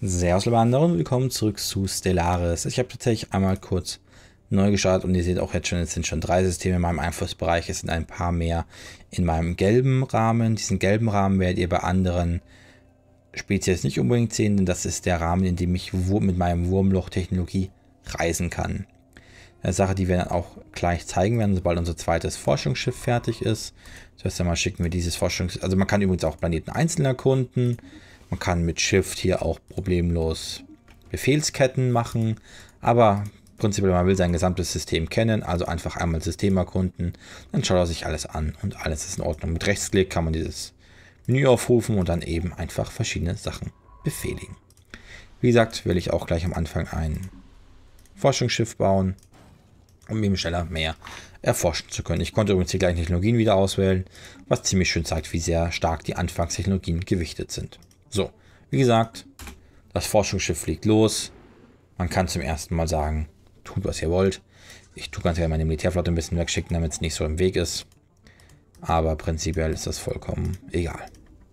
Servus, liebe andere, und willkommen zurück zu Stellaris. Ich habe tatsächlich einmal kurz neu gestartet und ihr seht auch jetzt schon, es sind schon 3 Systeme in meinem Einflussbereich. Es sind ein paar mehr in meinem gelben Rahmen. Diesen gelben Rahmen werdet ihr bei anderen Spezies nicht unbedingt sehen, denn das ist der Rahmen, in dem ich mit meinem Wurmloch-Technologie reisen kann. Eine Sache, die wir dann auch gleich zeigen werden, sobald unser zweites Forschungsschiff fertig ist. Zuerst einmal schicken wir dieses Forschungsschiff. Also man kann übrigens auch Planeten einzeln erkunden. Man kann mit Shift hier auch problemlos Befehlsketten machen. Aber prinzipiell, man will sein gesamtes System kennen. Also einfach einmal System erkunden. Dann schaut er sich alles an und alles ist in Ordnung. Mit Rechtsklick kann man dieses Menü aufrufen und dann eben einfach verschiedene Sachen befehligen. Wie gesagt, will ich auch gleich am Anfang ein Forschungsschiff bauen, um eben schneller mehr erforschen zu können. Ich konnte übrigens die gleichen Technologien wieder auswählen, was ziemlich schön zeigt, wie sehr stark die Anfangstechnologien gewichtet sind. So, wie gesagt, das Forschungsschiff fliegt los. Man kann zum ersten Mal sagen, tut was ihr wollt. Ich tue ganz gerne meine Militärflotte ein bisschen wegschicken, damit es nicht so im Weg ist. Aber prinzipiell ist das vollkommen egal.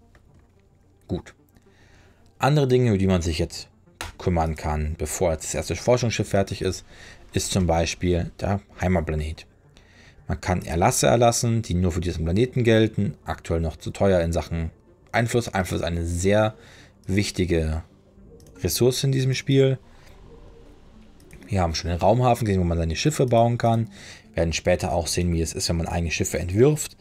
Gut. Andere Dinge, über die man sich jetzt kümmern kann, bevor das erste Forschungsschiff fertig ist, ist zum Beispiel der Heimatplanet. Man kann Erlasse erlassen, die nur für diesen Planeten gelten. Aktuell noch zu teuer in Sachen Einfluss. Einfluss ist eine sehr wichtige Ressource in diesem Spiel. Wir haben schon den Raumhafen gesehen, wo man seine Schiffe bauen kann. Wir werden später auch sehen, wie es ist, wenn man eigene Schiffe entwirft.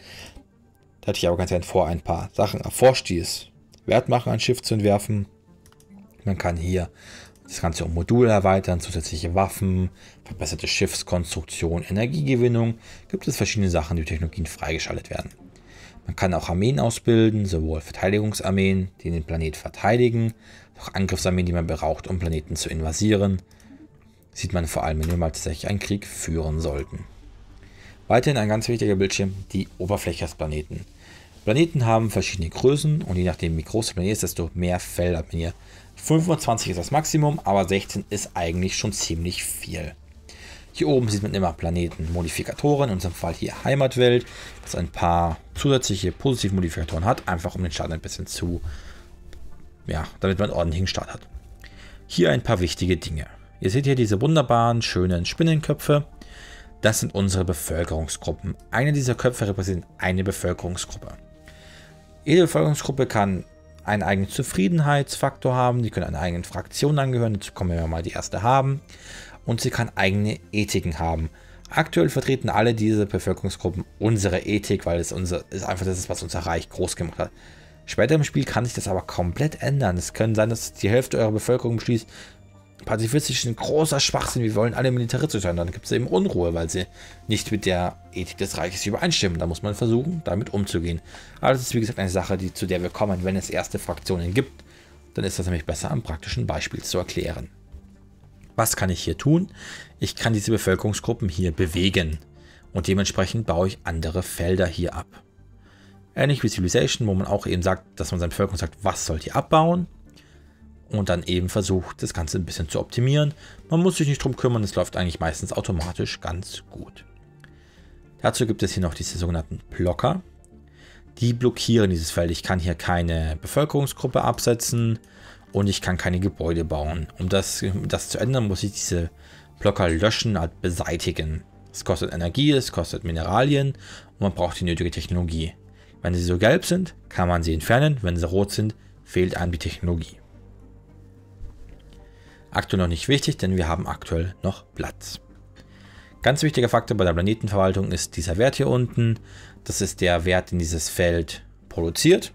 Da hatte ich aber ganz gerne vor, ein paar Sachen erforscht, die es wert machen, ein Schiff zu entwerfen. Man kann hier das Ganze um Module erweitern, zusätzliche Waffen, verbesserte Schiffskonstruktion, Energiegewinnung. Gibt es verschiedene Sachen, die Technologien freigeschaltet werden. Man kann auch Armeen ausbilden, sowohl Verteidigungsarmeen, die den Planet verteidigen, auch Angriffsarmeen, die man braucht, um Planeten zu invasieren. Sieht man vor allem, wenn wir mal tatsächlich einen Krieg führen sollten. Weiterhin ein ganz wichtiger Bildschirm, die Oberfläche des Planeten. Planeten haben verschiedene Größen und je nachdem wie groß der Planet ist, desto mehr Felder hat man hier. 25 ist das Maximum, aber 16 ist eigentlich schon ziemlich viel. Hier oben sieht man immer Planetenmodifikatoren, in unserem Fall hier Heimatwelt, das ein paar zusätzliche positive Modifikatoren hat, einfach um den Start ein bisschen damit man einen ordentlichen Start hat. Hier ein paar wichtige Dinge. Ihr seht hier diese wunderbaren, schönen Spinnenköpfe. Das sind unsere Bevölkerungsgruppen. Eine dieser Köpfe repräsentiert eine Bevölkerungsgruppe. Jede Bevölkerungsgruppe kann einen eigenen Zufriedenheitsfaktor haben. Die können einer eigenen Fraktion angehören. Dazu können wir mal die erste haben. Und sie kann eigene Ethiken haben. Aktuell vertreten alle diese Bevölkerungsgruppen unsere Ethik, weil es ist einfach das, was unser Reich groß gemacht hat. Später im Spiel kann sich das aber komplett ändern. Es kann sein, dass die Hälfte eurer Bevölkerung beschließt, pazifistisch ist ein großer Schwachsinn, wir wollen alle militaristisch sein. Dann gibt es eben Unruhe, weil sie nicht mit der Ethik des Reiches übereinstimmen. Da muss man versuchen, damit umzugehen. Aber das ist wie gesagt eine Sache, zu der wir kommen, wenn es erste Fraktionen gibt. Dann ist das nämlich besser am praktischen Beispiel zu erklären. Was kann ich hier tun? Ich kann diese Bevölkerungsgruppen hier bewegen. Und dementsprechend baue ich andere Felder hier ab. Ähnlich wie Civilization, wo man auch eben sagt, dass man seiner Bevölkerung sagt, was sollt ihr abbauen? Und dann eben versucht, das Ganze ein bisschen zu optimieren. Man muss sich nicht drum kümmern, es läuft eigentlich meistens automatisch ganz gut. Dazu gibt es hier noch diese sogenannten Blocker. Die blockieren dieses Feld. Ich kann hier keine Bevölkerungsgruppe absetzen und ich kann keine Gebäude bauen. Um das zu ändern, muss ich diese Blocker löschen, halt beseitigen. Es kostet Energie, es kostet Mineralien und man braucht die nötige Technologie. Wenn sie so gelb sind, kann man sie entfernen. Wenn sie rot sind, fehlt einem die Technologie. Aktuell noch nicht wichtig, denn wir haben aktuell noch Platz. Ganz wichtiger Faktor bei der Planetenverwaltung ist dieser Wert hier unten. Das ist der Wert, den dieses Feld produziert.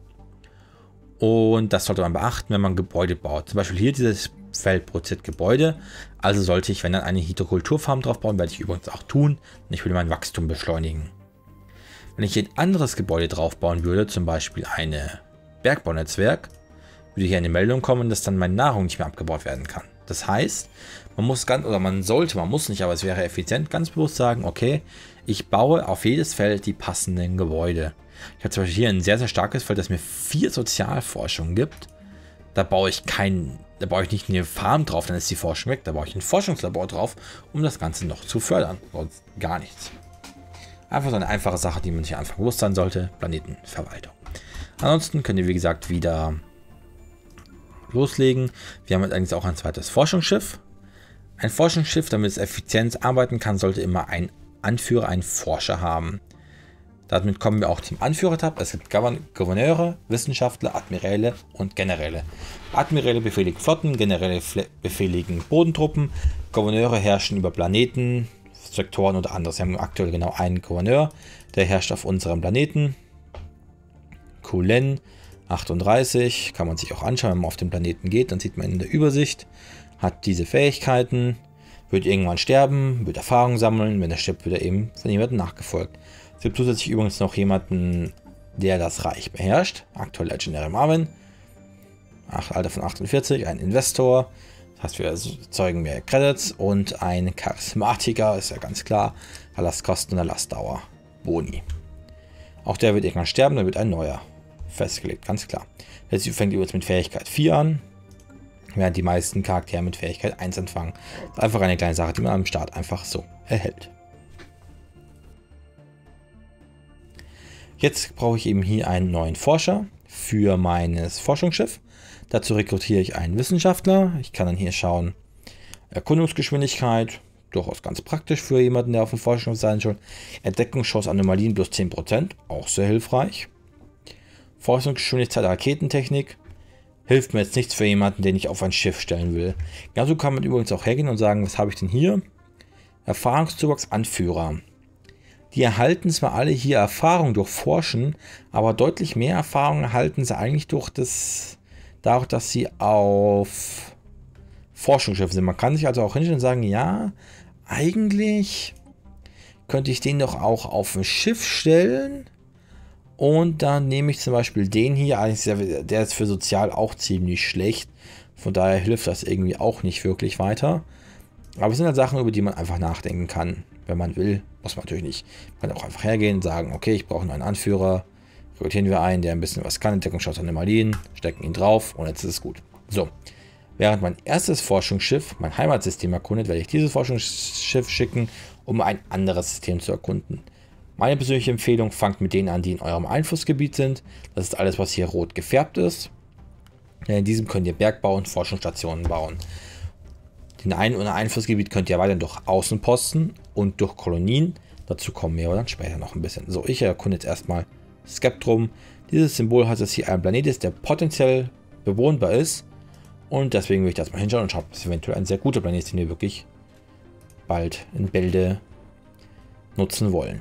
Und das sollte man beachten, wenn man Gebäude baut. Zum Beispiel hier dieses Feld produziert Gebäude. Also sollte ich, wenn dann eine Hydrokulturfarm drauf bauen, werde ich übrigens auch tun. Und ich will mein Wachstum beschleunigen. Wenn ich ein anderes Gebäude drauf bauen würde, zum Beispiel ein Bergbaunetzwerk, würde hier eine Meldung kommen, dass dann meine Nahrung nicht mehr abgebaut werden kann. Das heißt, man muss nicht, aber es wäre effizient, ganz bewusst sagen, okay, ich baue auf jedes Feld die passenden Gebäude. Ich habe zum Beispiel hier ein sehr, sehr starkes Feld, das mir 4 Sozialforschung gibt. Da baue ich nicht eine Farm drauf, dann ist die Forschung weg. Da baue ich ein Forschungslabor drauf, um das Ganze noch zu fördern. Sonst gar nichts. Einfach so eine einfache Sache, die man sich einfach bewusst sein sollte. Planetenverwaltung. Ansonsten könnt ihr, wie gesagt, wieder loslegen. Wir haben jetzt eigentlich auch ein zweites Forschungsschiff. Ein Forschungsschiff, damit es effizient arbeiten kann, sollte immer ein Anführer, einen Forscher haben. Damit kommen wir auch zum Anführer-Tab. Es gibt Gouverneure, Wissenschaftler, Admiräle und Generäle. Admiräle befehligen Flotten, Generäle befehligen Bodentruppen, Gouverneure herrschen über Planeten, Sektoren oder anderes. Wir haben aktuell genau einen Gouverneur, der herrscht auf unserem Planeten. Kulen 38, kann man sich auch anschauen, wenn man auf den Planeten geht, dann sieht man in der Übersicht, hat diese Fähigkeiten, wird irgendwann sterben, wird Erfahrung sammeln, wenn er stirbt, wird er eben von jemandem nachgefolgt. Es gibt zusätzlich übrigens noch jemanden, der das Reich beherrscht, aktuell Legendary Marvin, Alter von 48, ein Investor, das heißt, wir erzeugen mehr Credits und ein Charismatiker, ist ja ganz klar, Erlasskosten und Erlassdauer, Boni. Auch der wird irgendwann sterben, dann wird ein neuer festgelegt, ganz klar. Jetzt fängt übrigens mit Fähigkeit 4 an, während die meisten Charaktere mit Fähigkeit 1 anfangen. Das ist einfach eine kleine Sache, die man am Start einfach so erhält. Jetzt brauche ich eben hier einen neuen Forscher für mein Forschungsschiff. Dazu rekrutiere ich einen Wissenschaftler. Ich kann dann hier schauen, Erkundungsgeschwindigkeit, durchaus ganz praktisch für jemanden, der auf dem Forschungsschiff sein soll. Entdeckungschance Anomalien plus 10%, auch sehr hilfreich. Forschungsgeschwindigkeit Raketentechnik, hilft mir jetzt nichts für jemanden, den ich auf ein Schiff stellen will. Genauso kann man übrigens auch hergehen und sagen, was habe ich denn hier? Erfahrungszuwachs Anführer. Die erhalten zwar alle hier Erfahrung durch Forschen, aber deutlich mehr Erfahrung erhalten sie eigentlich dadurch, dass sie auf Forschungsschiffen sind. Man kann sich also auch hinstellen und sagen, ja, eigentlich könnte ich den doch auch auf ein Schiff stellen. Und dann nehme ich zum Beispiel den hier, der ist für sozial auch ziemlich schlecht. Von daher hilft das irgendwie auch nicht wirklich weiter. Aber es sind halt Sachen, über die man einfach nachdenken kann, wenn man will. Muss man natürlich nicht. Man kann auch einfach hergehen und sagen, okay, ich brauche einen Anführer. Rekrutieren wir einen, der ein bisschen was kann. Entdeckungsschutz Anomalien, stecken ihn drauf und jetzt ist es gut. So, während mein erstes Forschungsschiff mein Heimatsystem erkundet, werde ich dieses Forschungsschiff schicken, um ein anderes System zu erkunden. Meine persönliche Empfehlung, fangt mit denen an, die in eurem Einflussgebiet sind. Das ist alles, was hier rot gefärbt ist. In diesem könnt ihr Bergbau und Forschungsstationen bauen. Den einen oder Einflussgebiet könnt ihr weiterhin durch Außenposten und durch Kolonien. Dazu kommen wir aber dann später noch ein bisschen. So, ich erkunde jetzt erstmal Skeptrum. Dieses Symbol hat, dass hier ein Planet ist, der potenziell bewohnbar ist. Und deswegen will ich das mal hinschauen und schauen, ob es eventuell ein sehr guter Planet ist, den wir wirklich bald in Bälde nutzen wollen.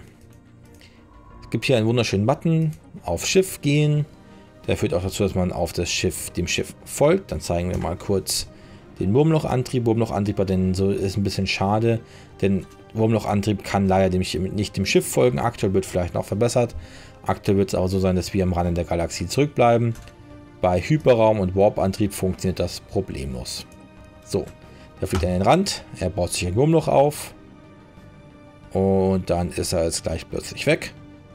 Es gibt hier einen wunderschönen Button, auf Schiff gehen. Der führt auch dazu, dass man auf dem Schiff folgt. Dann zeigen wir mal kurz den Wurmlochantrieb. Wurmlochantrieb ist ein bisschen schade, denn Wurmlochantrieb kann leider nicht dem Schiff folgen. Aktuell wird vielleicht noch verbessert. Aktuell wird es aber so sein, dass wir am Rande der Galaxie zurückbleiben. Bei Hyperraum und Warp-Antrieb funktioniert das problemlos. So, der fliegt an den Rand, er baut sich ein Wurmloch auf und dann ist er jetzt gleich plötzlich weg.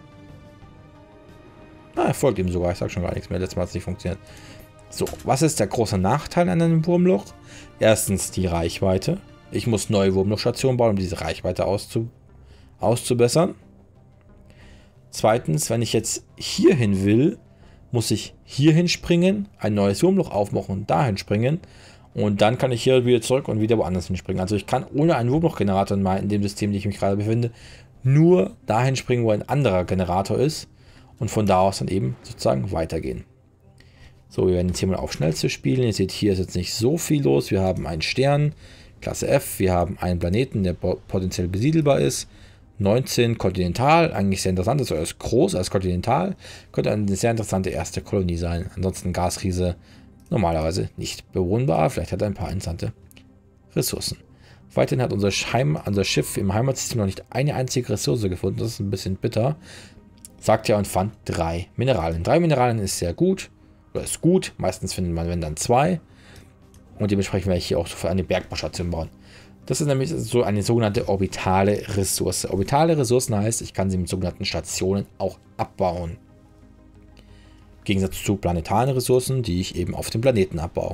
Er folgt ihm sogar, ich sage schon gar nichts mehr, letztes Mal hat es nicht funktioniert. So, was ist der große Nachteil an einem Wurmloch? Erstens die Reichweite. Ich muss neue Wurmlochstationen bauen, um diese Reichweite auszubessern. Zweitens, wenn ich jetzt hierhin will, muss ich hierhin springen, ein neues Wurmloch aufmachen und dahin springen. Und dann kann ich hier wieder zurück und wieder woanders hinspringen. Also ich kann ohne einen Wurmlochgenerator in dem System, in dem ich mich gerade befinde, nur dahin springen, wo ein anderer Generator ist. Und von da aus dann eben sozusagen weitergehen. So, wir werden jetzt hier mal auf Schnellste spielen. Ihr seht, hier ist jetzt nicht so viel los. Wir haben einen Stern, Klasse F. Wir haben einen Planeten, der potenziell besiedelbar ist. 19 kontinental, eigentlich sehr interessant. Also er ist groß, er ist kontinental. Könnte eine sehr interessante erste Kolonie sein. Ansonsten Gasriese normalerweise nicht bewohnbar. Vielleicht hat er ein paar interessante Ressourcen. Weiterhin hat unser Schiff im Heimatsystem noch nicht eine einzige Ressource gefunden. Das ist ein bisschen bitter. Sagt ja und fand 3 Mineralien. 3 Mineralien ist sehr gut. Oder ist gut. Meistens findet man, wenn dann 2. Und dementsprechend werde ich hier auch für eine Bergbaustation bauen. Das ist nämlich so eine sogenannte orbitale Ressource. Orbitale Ressourcen heißt, ich kann sie mit sogenannten Stationen auch abbauen. Im Gegensatz zu planetaren Ressourcen, die ich eben auf dem Planeten abbaue.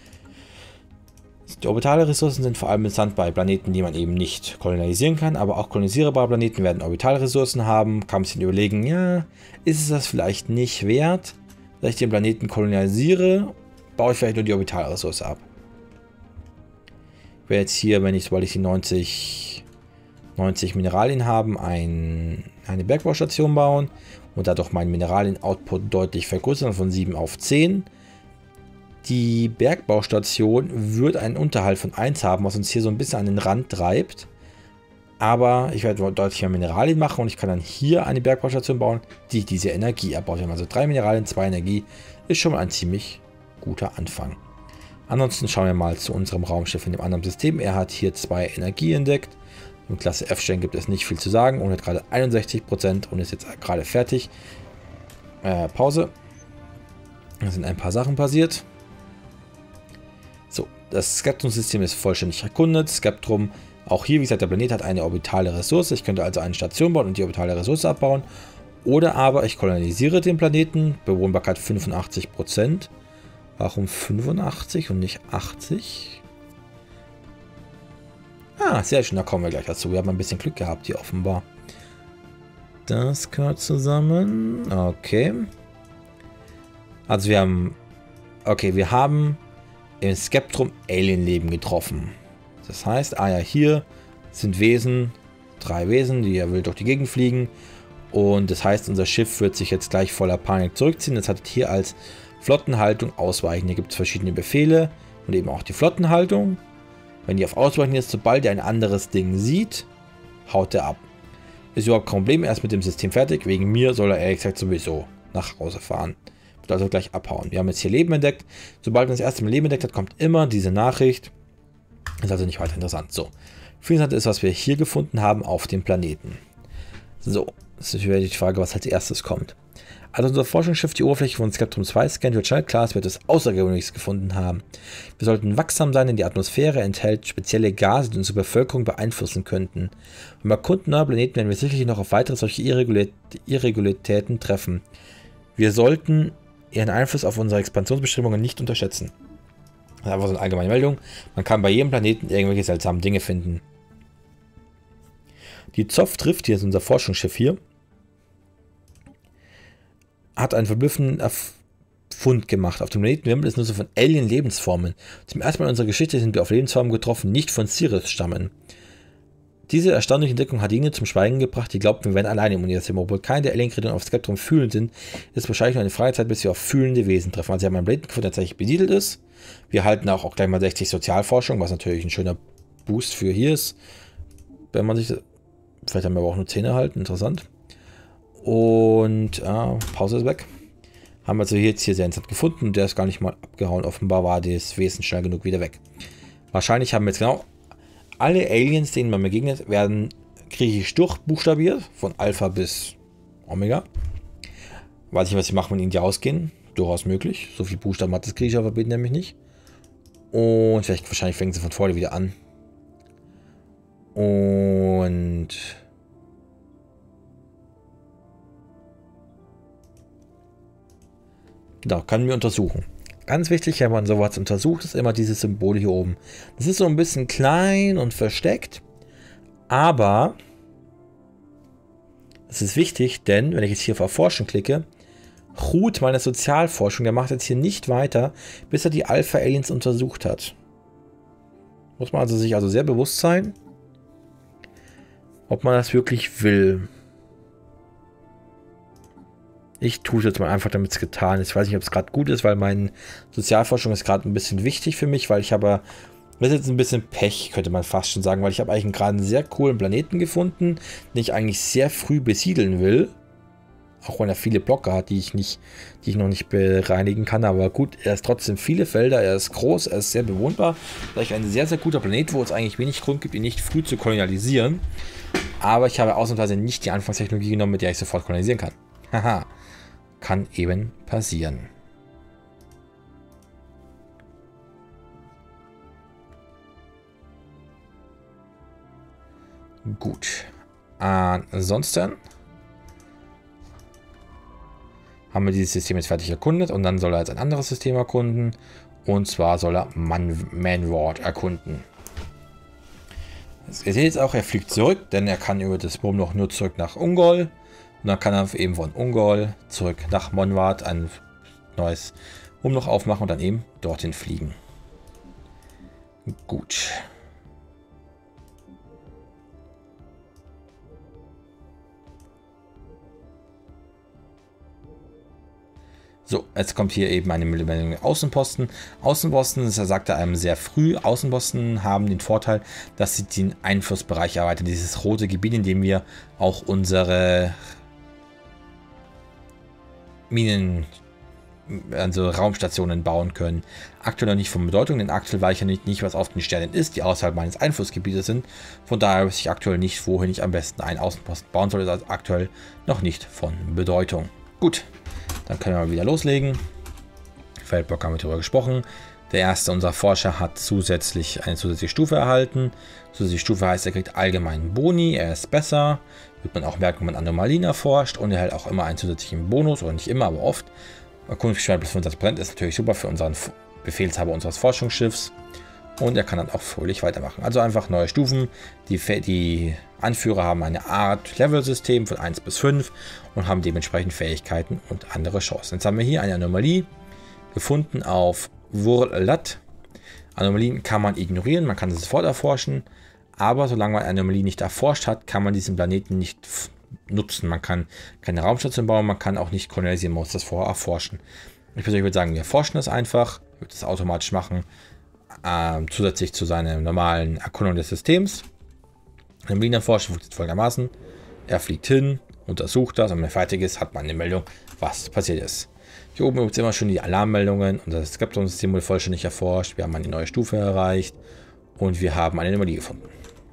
Die orbitale Ressourcen sind vor allem interessant bei Planeten, die man eben nicht kolonialisieren kann, aber auch kolonisierbare Planeten werden Orbitalressourcen haben. Kann man sich überlegen, ja, ist es das vielleicht nicht wert, dass ich den Planeten kolonialisiere, baue ich vielleicht nur die Orbitalressource ab. Ich werde jetzt hier, sobald ich die 90 Mineralien haben, eine Bergbaustation bauen und dadurch meinen Mineralien-Output deutlich vergrößern, von 7 auf 10. Die Bergbaustation wird einen Unterhalt von 1 haben, was uns hier so ein bisschen an den Rand treibt. Aber ich werde deutlich mehr Mineralien machen und ich kann dann hier eine Bergbaustation bauen, die diese Energie abbaut. Wir haben also 3 Mineralien, 2 Energie. Ist schon mal ein ziemlich guter Anfang. Ansonsten schauen wir mal zu unserem Raumschiff in dem anderen System. Er hat hier 2 Energie entdeckt. Im Klasse F-Stern gibt es nicht viel zu sagen und hat gerade 61% und ist jetzt gerade fertig. Pause. Da sind ein paar Sachen passiert. So, das Skeptrum-System ist vollständig erkundet. Skeptrum, auch hier, wie gesagt, der Planet hat eine orbitale Ressource. Ich könnte also eine Station bauen und die orbitale Ressource abbauen. Oder aber ich kolonisiere den Planeten. Bewohnbarkeit 85%. Warum 85 und nicht 80? Ah, sehr schön, da kommen wir gleich dazu. Wir haben ein bisschen Glück gehabt hier offenbar. Das gehört zusammen. Okay. Also wir haben im Skeptrum Alienleben getroffen. Das heißt, hier sind Wesen, 3 Wesen, die ja wild durch die Gegend fliegen. Und das heißt, unser Schiff wird sich jetzt gleich voller Panik zurückziehen. Das hat hier als Flottenhaltung ausweichen. Hier gibt es verschiedene Befehle und eben auch die Flottenhaltung. Wenn die auf Ausweichen ist, sobald er ein anderes Ding sieht, haut er ab. Ist überhaupt kein Problem, er ist mit dem System fertig. Wegen mir soll er ehrlich gesagt sowieso nach Hause fahren. Wird also gleich abhauen. Wir haben jetzt hier Leben entdeckt. Sobald man das erste Mal Leben entdeckt hat, kommt immer diese Nachricht. Ist also nicht weiter interessant. So. Viel interessant ist, was wir hier gefunden haben auf dem Planeten. So, das ist wieder die Frage, was als erstes kommt. Als unser Forschungsschiff die Oberfläche von Skeptrum 2 scannt, wird schnell klar, dass wir etwas Außergewöhnliches gefunden haben. Wir sollten wachsam sein, denn die Atmosphäre enthält spezielle Gase, die unsere Bevölkerung beeinflussen könnten. Beim Erkunden neuer Planeten werden wir sicherlich noch auf weitere solche Irregularitäten treffen. Wir sollten ihren Einfluss auf unsere Expansionsbestimmungen nicht unterschätzen. Das ist einfach so eine allgemeine Meldung. Man kann bei jedem Planeten irgendwelche seltsamen Dinge finden. Die Zoff trifft, hier ist unser Forschungsschiff hier, hat einen verblüffenden Fund gemacht. Auf dem Planeten wimmelt es nur so von Alien-Lebensformen. Zum ersten Mal in unserer Geschichte sind wir auf Lebensformen getroffen, nicht von Sirius stammen. Diese erstaunliche Entdeckung hat jene zum Schweigen gebracht, die glaubten, wir wären alleine im Universum. Obwohl keine der Alien-Kreaturen auf Skeptrum fühlend sind, ist es wahrscheinlich nur eine Frage der Zeit, bis wir auf fühlende Wesen treffen. Also wir haben einen Planeten gefunden, der tatsächlich besiedelt ist. Wir halten auch gleich mal 60 Sozialforschung, was natürlich ein schöner Boost für hier ist. Wenn man sich... Vielleicht haben wir aber auch nur 10 erhalten, interessant. Und Pause ist weg. Haben wir also jetzt hier sehr interessant gefunden und der ist gar nicht mal abgehauen. Offenbar war das Wesen schnell genug wieder weg. Wahrscheinlich haben wir jetzt genau alle Aliens, denen man begegnet, werden griechisch durchbuchstabiert, von Alpha bis Omega. Weiß ich, was sie machen, wenn ihnen die ausgehen. Durchaus möglich. So viel Buchstaben hat das griechische Alphabet nämlich nicht. Und wahrscheinlich fängen sie von vorne wieder an. Und genau, können wir untersuchen. Ganz wichtig, wenn man sowas untersucht, ist immer dieses Symbol hier oben. Das ist so ein bisschen klein und versteckt, aber es ist wichtig, denn wenn ich jetzt hier auf Erforschen klicke, ruht meine Sozialforschung. Der macht jetzt hier nicht weiter, bis er die Alpha-Aliens untersucht hat. Muss man also sich sehr bewusst sein, ob man das wirklich will. Ich tue es jetzt mal einfach, damit es getan ist. Ich weiß nicht, ob es gerade gut ist, weil meine Sozialforschung ist gerade ein bisschen wichtig für mich, weil ich habe, das ist jetzt ein bisschen Pech, könnte man fast schon sagen, weil ich habe eigentlich gerade einen sehr coolen Planeten gefunden, den ich eigentlich sehr früh besiedeln will. Auch wenn er viele Blöcke hat, die ich noch nicht bereinigen kann. Aber gut, er ist trotzdem viele Felder, er ist groß, er ist sehr bewohnbar. Vielleicht ein sehr, sehr guter Planet, wo es eigentlich wenig Grund gibt, ihn nicht früh zu kolonialisieren. Aber ich habe ausnahmsweise nicht die Anfangstechnologie genommen, mit der ich sofort kolonisieren kann. Haha, kann eben passieren. Gut. Ansonsten haben wir dieses System jetzt fertig erkundet und dann soll er jetzt ein anderes System erkunden. Und zwar soll er Manward erkunden. Ihr seht jetzt auch, er fliegt zurück, denn er kann über das Wurmloch nur zurück nach Ungol. Und dann kann er eben von Ungol zurück nach Manward, ein neues noch aufmachen und dann eben dorthin fliegen. Gut. So, jetzt kommt hier eben eine Meldung Außenposten. Außenposten, das sagt er einem sehr früh. Außenposten haben den Vorteil, dass sie den Einflussbereich erweitern. Dieses rote Gebiet, in dem wir auch unsere Minen, also Raumstationen bauen können. Aktuell noch nicht von Bedeutung, denn aktuell weiß ich ja nicht, was auf den Sternen ist, die außerhalb meines Einflussgebietes sind. Von daher weiß ich aktuell nicht, wohin ich am besten einen Außenposten bauen soll. Das ist also aktuell noch nicht von Bedeutung. Gut. Dann können wir mal wieder loslegen. Feldblock haben wir darüber gesprochen. Der erste unserer Forscher hat eine zusätzliche Stufe erhalten. Zusätzliche Stufe heißt, er kriegt allgemeinen Boni, er ist besser. Wird man auch merken, wenn man Anomalien erforscht. Und er hält auch immer einen zusätzlichen Bonus, oder nicht immer, aber oft. Erkundungsgeschwindigkeit bis 25% ist natürlich super für unseren Befehlshaber unseres Forschungsschiffs. Und er kann dann auch fröhlich weitermachen. Also einfach neue Stufen. Die Anführer haben eine Art Level-System von 1 bis 5 und haben dementsprechend Fähigkeiten und andere Chancen. Jetzt haben wir hier eine Anomalie gefunden auf Wurlat. Anomalien kann man ignorieren, man kann sie sofort erforschen. Aber solange man eine Anomalie nicht erforscht hat, kann man diesen Planeten nicht nutzen. Man kann keine Raumstation bauen, man kann auch nicht kolonialisieren, man muss das vorher erforschen. Ich persönlich würde sagen, wir erforschen das einfach. Ich würde das automatisch machen. Zusätzlich zu seiner normalen Erkundung des Systems. Ein Minenforscher funktioniert folgendermaßen. Er fliegt hin, untersucht das und wenn er fertig ist, hat man eine Meldung, was passiert ist. Hier oben gibt es immer schon die Alarmmeldungen und das Skeptron-System wurde vollständig erforscht. Wir haben eine neue Stufe erreicht und wir haben eine Anomalie gefunden.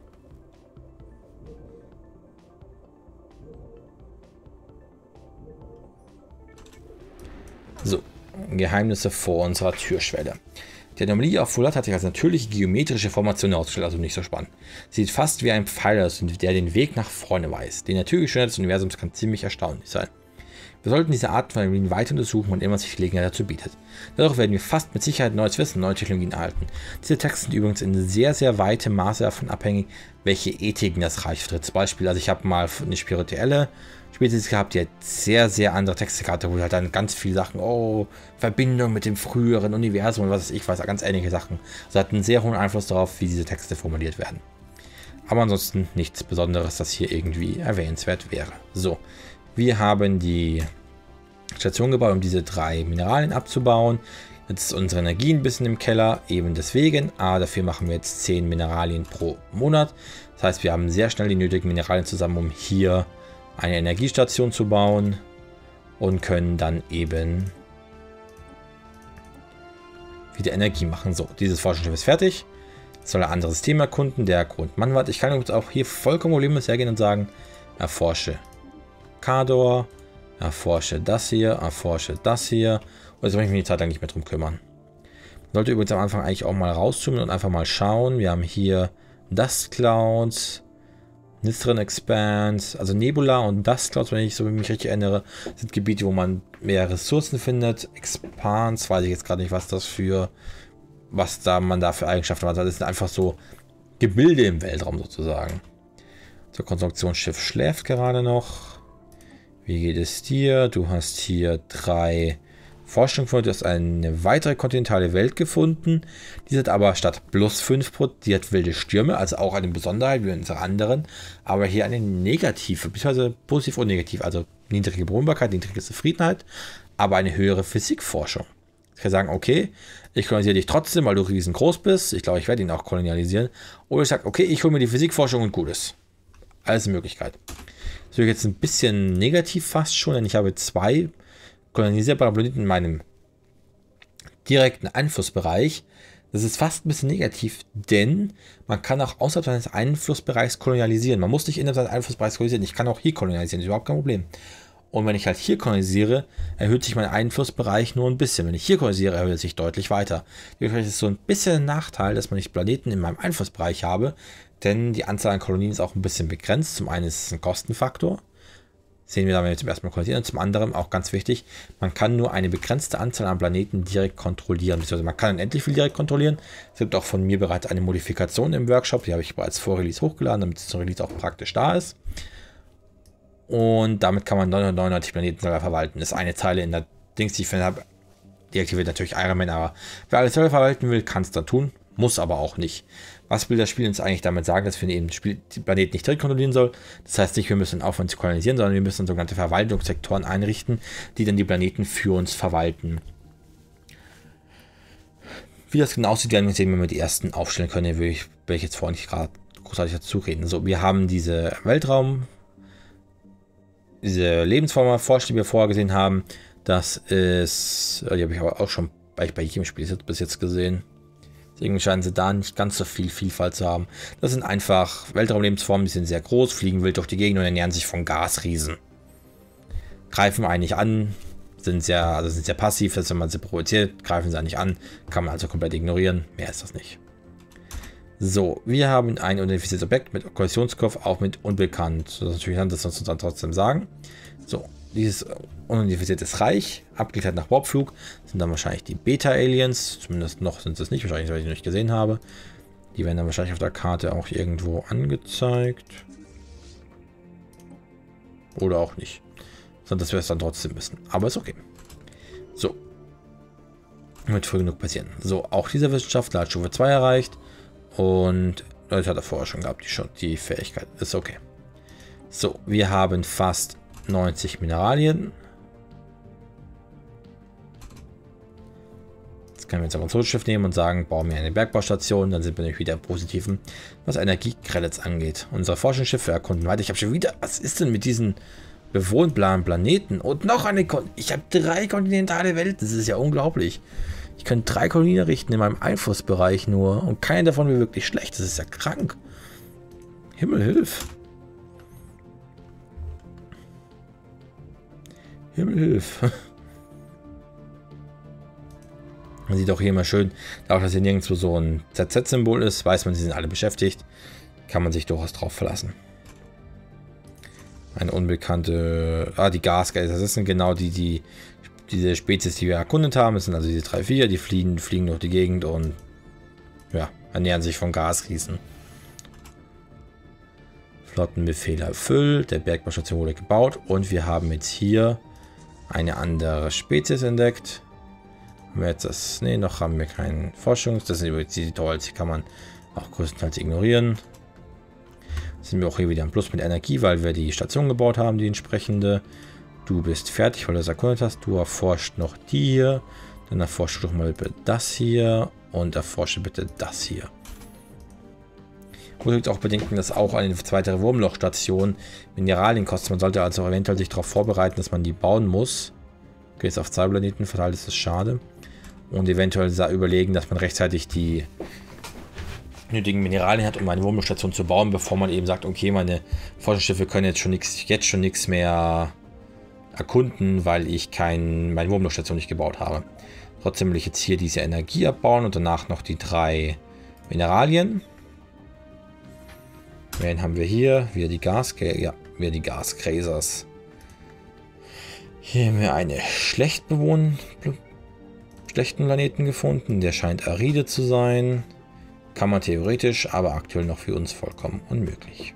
So, Geheimnisse vor unserer Türschwelle. Die Anomalie auf Wurlat hat sich als natürliche geometrische Formation herausgestellt, also nicht so spannend. Sie sieht fast wie ein Pfeiler aus, der den Weg nach vorne weist. Die Naturgeschwindigkeit des Universums kann ziemlich erstaunlich sein. Wir sollten diese Art von Anomalien weiter untersuchen und immer sich Gelegenheit dazu bietet. Dadurch werden wir fast mit Sicherheit neues Wissen, neue Technologien erhalten. Diese Texte sind übrigens in sehr, sehr weitem Maße davon abhängig, welche Ethiken das Reich vertritt. Zum Beispiel, also ich habe mal eine spirituelle Spezies gehabt, die hat sehr, sehr andere Texte gehabt, wo halt dann ganz viele Sachen, oh, Verbindung mit dem früheren Universum und was weiß ich, ganz ähnliche Sachen. Also hat einen sehr hohen Einfluss darauf, wie diese Texte formuliert werden. Aber ansonsten nichts Besonderes, das hier irgendwie erwähnenswert wäre. So, wir haben die Station gebaut, um diese 3 Mineralien abzubauen. Jetzt ist unsere Energie ein bisschen im Keller, eben deswegen. Aber dafür machen wir jetzt 10 Mineralien pro Monat. Das heißt, wir haben sehr schnell die nötigen Mineralien zusammen, um hier eine Energiestation zu bauen und können dann eben wieder Energie machen. So, dieses Forschungsschiff ist fertig. Jetzt soll ein anderes System erkunden, der Grundmannwart. Ich kann jetzt auch hier vollkommen problemlos hergehen und sagen, erforsche Kador, erforsche das hier. Und jetzt möchte ich mich die Zeit lang nicht mehr drum kümmern. Man sollte übrigens am Anfang eigentlich auch mal rauszoomen und einfach mal schauen. Wir haben hier Dust Clouds, Nithrin Expanse, also Nebula und Dust Clouds, wenn ich mich richtig erinnere, sind Gebiete, wo man mehr Ressourcen findet. Expanse, weiß ich jetzt gerade nicht, man da für Eigenschaften hat. Das sind einfach so Gebilde im Weltraum sozusagen. So, Konstruktionsschiff schläft gerade noch. Wie geht es dir? Du hast hier 3 Forschung gefunden, du hast eine weitere kontinentale Welt gefunden. Die hat aber statt plus 5%, die hat wilde Stürme, also auch eine Besonderheit wie unsere anderen, aber hier eine negative, beziehungsweise positiv und negativ, also niedrige Bewohnbarkeit, niedrige Zufriedenheit, aber eine höhere Physikforschung. Ich kann sagen, okay, ich kolonialisiere dich trotzdem, weil du riesengroß bist. Ich glaube, ich werde ihn auch kolonialisieren. Oder ich sage, okay, ich hole mir die Physikforschung und Gutes. Alles eine Möglichkeit. Das ist jetzt ein bisschen negativ fast schon, denn ich habe 2 kolonisierbare Planeten in meinem direkten Einflussbereich. Das ist fast ein bisschen negativ, denn man kann auch außerhalb seines Einflussbereichs kolonialisieren. Man muss nicht innerhalb seines Einflussbereichs kolonialisieren. Ich kann auch hier kolonialisieren, das ist überhaupt kein Problem. Und wenn ich halt hier kolonisiere, erhöht sich mein Einflussbereich nur ein bisschen. Wenn ich hier kolonisiere, erhöht es sich deutlich weiter. Dementsprechend ist es so ein bisschen ein Nachteil, dass man nicht Planeten in meinem Einflussbereich habe, denn die Anzahl an Kolonien ist auch ein bisschen begrenzt. Zum einen ist es ein Kostenfaktor. Sehen wir da, wenn wir zum ersten Mal kolonisieren. Und zum anderen, auch ganz wichtig, man kann nur eine begrenzte Anzahl an Planeten direkt kontrollieren. Also man kann unendlich viel direkt kontrollieren. Es gibt auch von mir bereits eine Modifikation im Workshop. Die habe ich bereits vor Release hochgeladen, damit es zum Release auch praktisch da ist. Und damit kann man 999 Planeten selber verwalten. Das ist eine Zeile in der Dings, die ich habe deaktiviert natürlich Iron Man, aber wer alles selber verwalten will, kann es dann tun, muss aber auch nicht. Was will das Spiel uns eigentlich damit sagen, dass wir eben die Planeten nicht direkt kontrollieren sollen? Das heißt nicht, wir müssen aufhören zu kolonisieren, sondern wir müssen sogenannte Verwaltungssektoren einrichten, die dann die Planeten für uns verwalten. Wie das genau aussieht, werden wir sehen, wenn wir die ersten aufstellen können. Will ich jetzt vorhin nicht gerade großartig dazu reden. So, wir haben diese diese Lebensform erforscht, die wir vorher gesehen haben. Das ist, die habe ich aber auch schon bei jedem Spiel bis jetzt gesehen. Deswegen scheinen sie da nicht ganz so viel Vielfalt zu haben. Das sind einfach Weltraumlebensformen, die sind sehr groß, fliegen wild durch die Gegend und ernähren sich von Gasriesen. Greifen eigentlich an, sind sehr passiv, dass wenn man sie provoziert, greifen sie eigentlich an, kann man also komplett ignorieren. Mehr ist das nicht. So, wir haben ein unidentifiziertes Objekt mit Kollisionskopf, auch mit unbekannt. Das ist natürlich interessant, dass wir uns dann trotzdem sagen. So, dieses unidentifiziertes Reich, abgeklärt nach Warpflug, sind dann wahrscheinlich die Beta-Aliens. Zumindest noch sind es nicht, wahrscheinlich, weil ich sie noch nicht gesehen habe. Die werden dann wahrscheinlich auf der Karte auch irgendwo angezeigt. Oder auch nicht. Sondern dass wir es dann trotzdem wissen. Aber ist okay. So. Wird früh genug passieren. So, auch dieser Wissenschaftler hat Stufe 2 erreicht. Und das hat er vorher schon gehabt, die Fähigkeit. Ist okay. So, wir haben fast 90 Mineralien. Jetzt können wir jetzt unser Schiff nehmen und sagen, bauen wir eine Bergbaustation. Dann sind wir nämlich wieder im Positiven, was Energiecredits angeht. Unsere Forschungsschiffe erkunden weiter. Ich habe schon wieder, was ist denn mit diesen bewohnbaren Planeten? Und noch eine ich habe 3 kontinentale Welten. Das ist ja unglaublich. Ich kann 3 Kolonien errichten in meinem Einflussbereich nur. Und keine davon wäre wirklich schlecht. Das ist ja krank. Himmel, hilf. Himmel, hilf. Man sieht auch hier immer schön, dadurch, dass hier nirgendwo so ein ZZ-Symbol ist, weiß man, sie sind alle beschäftigt. Kann man sich durchaus drauf verlassen. Eine unbekannte... die Gasgeister. Das sind genau diese Spezies, die wir erkundet haben. Das sind also diese 3, 4, die fliegen durch die Gegend und ja, ernähren sich von Gasriesen. Flottenbefehl erfüllt, der Bergbaustation wurde gebaut und wir haben jetzt hier eine andere Spezies entdeckt. Haben wir jetzt das? Ne, noch haben wir keinen Das sind übrigens die Tolls, die kann man auch größtenteils ignorieren. Sind wir auch hier wieder im Plus mit Energie, weil wir die Station gebaut haben, die entsprechende. Du bist fertig, weil du das erkundet hast. Du erforscht noch die hier. Dann erforscht doch mal bitte das hier. Und erforsche bitte das hier. Muss jetzt auch bedenken, dass auch eine weitere Wurmlochstation Mineralien kostet. Man sollte also eventuell sich darauf vorbereiten, dass man die bauen muss. Okay, jetzt auf 2 Planeten verteilt, ist das schade. Und eventuell überlegen, dass man rechtzeitig die nötigen Mineralien hat, um eine Wurmlochstation zu bauen, bevor man eben sagt, okay, meine Forschungsschiffe können jetzt schon nichts mehr erkunden, weil ich meine Wurmlochstation nicht gebaut habe. Trotzdem will ich jetzt hier diese Energie abbauen und danach noch die 3 Mineralien. Wen haben wir hier? Wieder die Gasgräsers. Hier haben wir einen schlechten Planeten gefunden. Der scheint aride zu sein. Kann man theoretisch, aber aktuell noch für uns vollkommen unmöglich.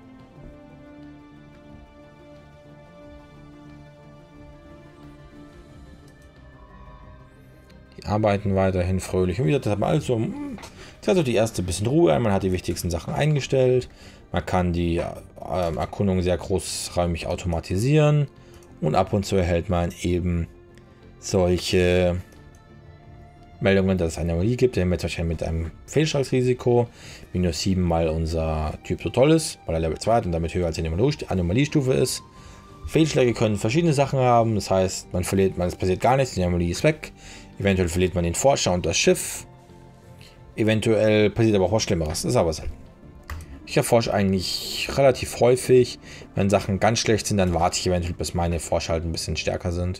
Die arbeiten weiterhin fröhlich. Und wieder, das hat man also, die erste bisschen Ruhe. Man hat die wichtigsten Sachen eingestellt. Man kann die Erkundung sehr großräumig automatisieren. Und ab und zu erhält man eben solche Meldungen, dass es eine Anomalie gibt. Wir haben jetzt wahrscheinlich mit einem Fehlschlagsrisiko -7 mal unser Typ so toll ist, weil er Level 2 hat und damit höher als die Anomaliestufe ist. Fehlschläge können verschiedene Sachen haben. Das heißt, es passiert gar nichts, die Anomalie ist weg. Eventuell verliert man den Forscher und das Schiff. Eventuell passiert aber auch was Schlimmeres. Das ist aber selten. Ich erforsche eigentlich relativ häufig. Wenn Sachen ganz schlecht sind, dann warte ich eventuell, bis meine Forscher halt ein bisschen stärker sind.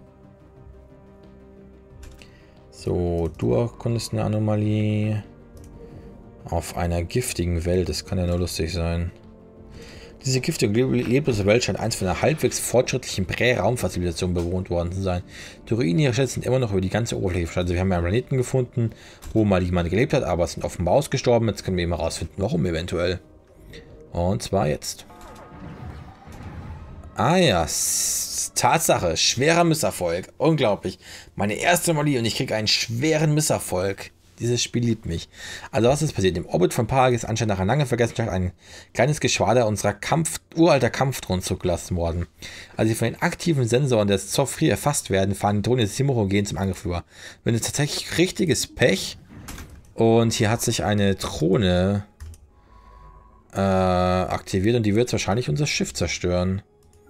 So, du erkundest eine Anomalie auf einer giftigen Welt. Das kann ja nur lustig sein. Diese giftige leblose Welt scheint einst von einer halbwegs fortschrittlichen Prä-Raumfahrt-Zivilisation bewohnt worden zu sein. Die Ruinen ihrer Städte sind immer noch über die ganze Oberfläche verstreut. Also wir haben ja einen Planeten gefunden, wo mal jemand gelebt hat, aber es sind offenbar ausgestorben. Jetzt können wir eben herausfinden, warum eventuell. Und zwar jetzt. Ah ja, Tatsache, schwerer Misserfolg. Unglaublich. Meine erste Anomalie und ich kriege einen schweren Misserfolg. Dieses Spiel liebt mich. Also was ist passiert? Im Orbit von Parag ist anscheinend nach einer langen Vergessenheit ein kleines Geschwader unserer uralter Kampfdrohnen zurückgelassen worden. Als sie von den aktiven Sensoren des Zofri erfasst werden, fahren die Drohnen simultan zum Angriff über. Wenn es tatsächlich richtiges Pech und hier hat sich eine Drohne aktiviert und die wird wahrscheinlich unser Schiff zerstören.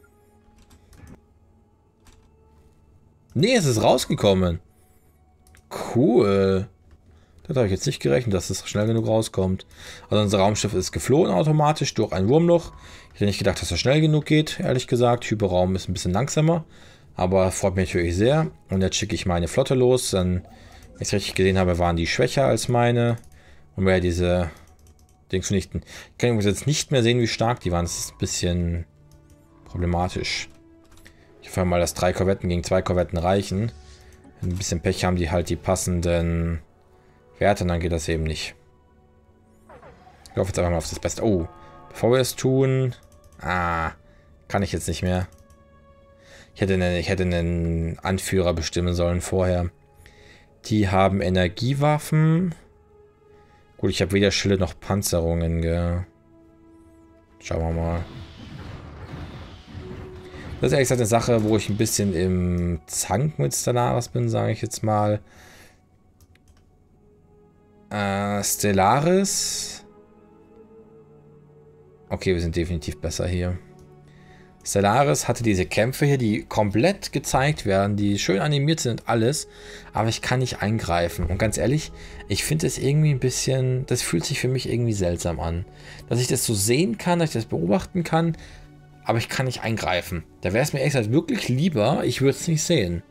Nee, es ist rausgekommen. Cool. Das habe ich jetzt nicht gerechnet, dass es schnell genug rauskommt. Also unser Raumschiff ist geflohen automatisch durch ein Wurmloch. Ich hätte nicht gedacht, dass das schnell genug geht, ehrlich gesagt. Hyperraum ist ein bisschen langsamer. Aber freut mich natürlich sehr. Und jetzt schicke ich meine Flotte los. Dann, wenn ich es richtig gesehen habe, waren die schwächer als meine. Und werde diese Dings vernichten. Ich kann übrigens jetzt nicht mehr sehen, wie stark die waren. Das ist ein bisschen problematisch. Ich hoffe mal, dass 3 Korvetten gegen 2 Korvetten reichen. Wenn ein bisschen Pech haben die halt die passenden Werte, dann geht das eben nicht. Ich hoffe jetzt einfach mal auf das Beste. Oh, bevor wir es tun... kann ich jetzt nicht mehr. Ich hätte einen Anführer bestimmen sollen vorher. Die haben Energiewaffen. Gut, ich habe weder Schilde noch Panzerungen, gell. Schauen wir mal. Das ist ehrlich gesagt eine Sache, wo ich ein bisschen im Zank mit Stellaris bin, sage ich jetzt mal. Stellaris. Okay, wir sind definitiv besser hier. Stellaris hatte diese Kämpfe hier, die komplett gezeigt werden, die schön animiert sind und alles, aber ich kann nicht eingreifen. Und ganz ehrlich, ich finde es irgendwie ein bisschen, das fühlt sich für mich irgendwie seltsam an. Dass ich das so sehen kann, dass ich das beobachten kann, aber ich kann nicht eingreifen. Da wäre es mir ehrlich gesagt wirklich lieber, ich würde es nicht sehen.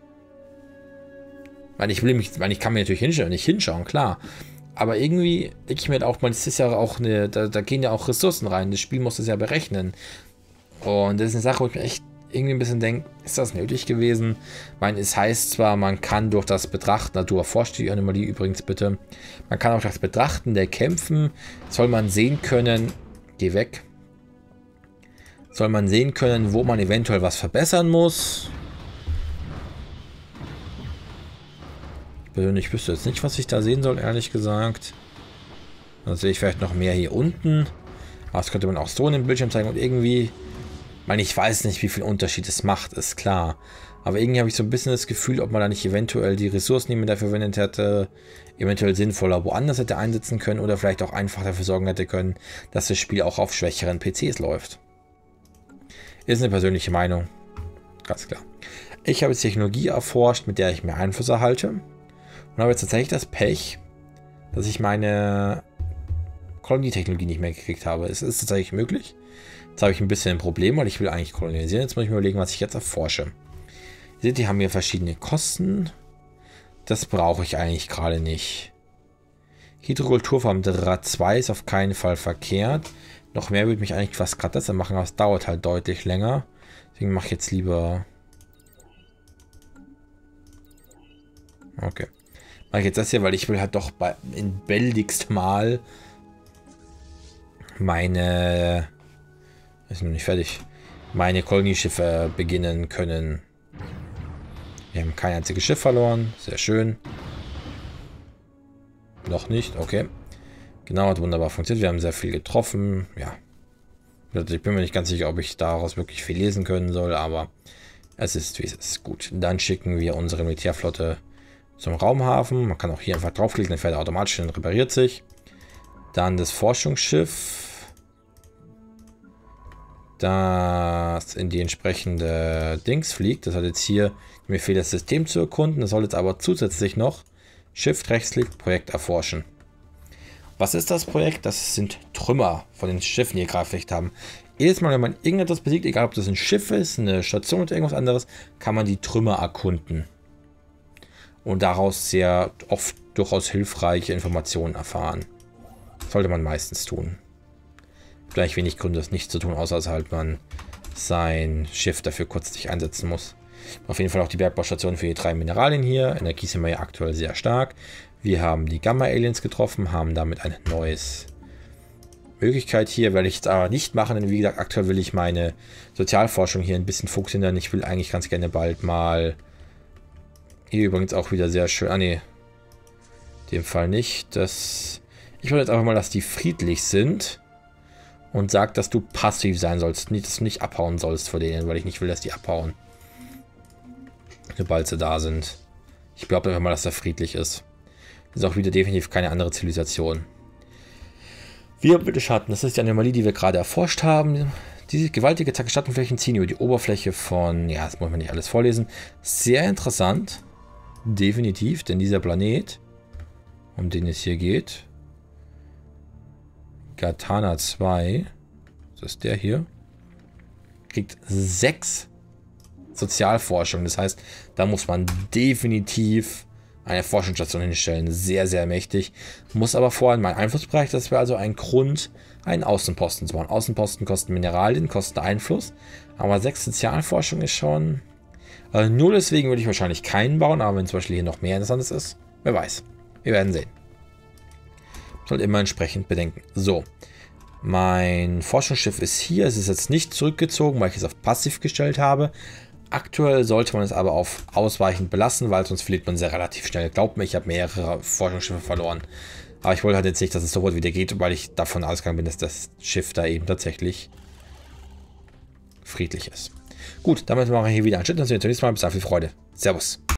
Ich kann mir natürlich hinschauen, klar. Aber irgendwie denke ich mir halt auch, das ist ja auch da gehen ja auch Ressourcen rein. Das Spiel muss das ja berechnen. Und das ist eine Sache, wo ich mir echt irgendwie ein bisschen denke, ist das nötig gewesen? Es heißt zwar, man kann durch das Betrachten, du erforscht die Anomalie übrigens bitte, man kann auch durch das Betrachten der Kämpfen, soll man sehen können, geh weg, soll man sehen können, wo man eventuell was verbessern muss. Ich wüsste jetzt nicht, was ich da sehen soll, ehrlich gesagt. Dann sehe ich vielleicht noch mehr hier unten. Aber das könnte man auch so in dem Bildschirm zeigen. Und irgendwie, ich weiß nicht, wie viel Unterschied es macht, ist klar. Aber irgendwie habe ich so ein bisschen das Gefühl, ob man da nicht eventuell die Ressourcen, die man dafür verwendet hätte, eventuell sinnvoller woanders hätte einsetzen können oder vielleicht auch einfach dafür sorgen hätte können, dass das Spiel auch auf schwächeren PCs läuft. Ist eine persönliche Meinung. Ganz klar. Ich habe jetzt Technologie erforscht, mit der ich mehr Einfluss erhalte. Und habe jetzt tatsächlich das Pech, dass ich meine Kolonietechnologie nicht mehr gekriegt habe. Es ist tatsächlich möglich. Jetzt habe ich ein bisschen ein Problem, weil ich will eigentlich kolonisieren. Jetzt muss ich mir überlegen, was ich jetzt erforsche. Ihr seht, die haben hier verschiedene Kosten. Das brauche ich eigentlich gerade nicht. Hydrokulturfarm 2 ist auf keinen Fall verkehrt. Noch mehr würde mich eigentlich was gerade besser machen, aber es dauert halt deutlich länger. Deswegen mache ich jetzt lieber... Okay. Mache ich jetzt das hier, weil ich will halt doch in bäldigst mal meine... Ist noch nicht fertig. Meine Kolonieschiffe beginnen können. Wir haben kein einziges Schiff verloren. Sehr schön. Noch nicht, okay. Genau, hat wunderbar funktioniert. Wir haben sehr viel getroffen. Ja. Ich bin mir nicht ganz sicher, ob ich daraus wirklich viel lesen können soll, aber es ist, wie es ist. Gut, dann schicken wir unsere Militärflotte zum Raumhafen. Man kann auch hier einfach draufklicken, dann fährt er automatisch und repariert sich. Dann das Forschungsschiff, das in die entsprechende Dings fliegt. Das hat jetzt hier mir fehlt, das System zu erkunden. Das soll jetzt aber zusätzlich noch Shift rechtsklick Projekt erforschen. Was ist das Projekt? Das sind Trümmer von den Schiffen, die wir gerade vielleicht haben. Jedes Mal, wenn man irgendetwas besiegt, egal ob das ein Schiff ist, eine Station oder irgendwas anderes, kann man die Trümmer erkunden. Und daraus sehr oft durchaus hilfreiche Informationen erfahren. Sollte man meistens tun. Gleich wenig Gründe, das nicht zu tun, außer dass halt man sein Schiff dafür kurzzeitig einsetzen muss. Auf jeden Fall auch die Bergbaustation für die 3 Mineralien hier. Energie sind wir ja aktuell sehr stark. Wir haben die Gamma-Aliens getroffen, haben damit ein neues Möglichkeit hier werde ich jetzt aber nicht machen, denn wie gesagt, aktuell will ich meine Sozialforschung hier ein bisschen fokussieren. Ich will eigentlich ganz gerne bald mal... Hier übrigens auch wieder sehr schön... Ah, nee. In dem Fall nicht. Ich will jetzt einfach mal, dass die friedlich sind. Und sag, dass du passiv sein sollst. Dass du nicht abhauen sollst vor denen, weil ich nicht will, dass die abhauen. Sobald sie da sind. Ich glaube einfach mal, dass er friedlich ist. Das ist auch wieder definitiv keine andere Zivilisation. Wirbelschatten, das ist die Anomalie, die wir gerade erforscht haben. Diese gewaltige Zacke Schattenflächen ziehen über die Oberfläche von... Ja, das muss man nicht alles vorlesen. Sehr interessant. Definitiv, denn dieser Planet, um den es hier geht... Gatana 2, das ist der hier, kriegt 6 Sozialforschung. Das heißt, da muss man definitiv eine Forschungsstation hinstellen. Sehr, sehr mächtig. Muss aber vorher in meinen Einflussbereich, das wäre also ein Grund, einen Außenposten zu bauen. Außenposten kosten Mineralien, kosten Einfluss. Aber 6 Sozialforschung ist schon... nur deswegen würde ich wahrscheinlich keinen bauen, aber wenn zum Beispiel hier noch mehr Interessantes ist, wer weiß. Wir werden sehen. Soll immer entsprechend bedenken. So, mein Forschungsschiff ist hier. Es ist jetzt nicht zurückgezogen, weil ich es auf passiv gestellt habe. Aktuell sollte man es aber auf ausweichend belassen, weil sonst verliert man sehr relativ schnell. Glaubt mir, ich habe mehrere Forschungsschiffe verloren. Aber ich wollte halt jetzt nicht, dass es sofort wieder geht, weil ich davon ausgegangen bin, dass das Schiff da eben tatsächlich friedlich ist. Gut, damit machen wir hier wieder einen Schritt und sehen uns beim nächsten Mal. Bis dann, viel Freude. Servus.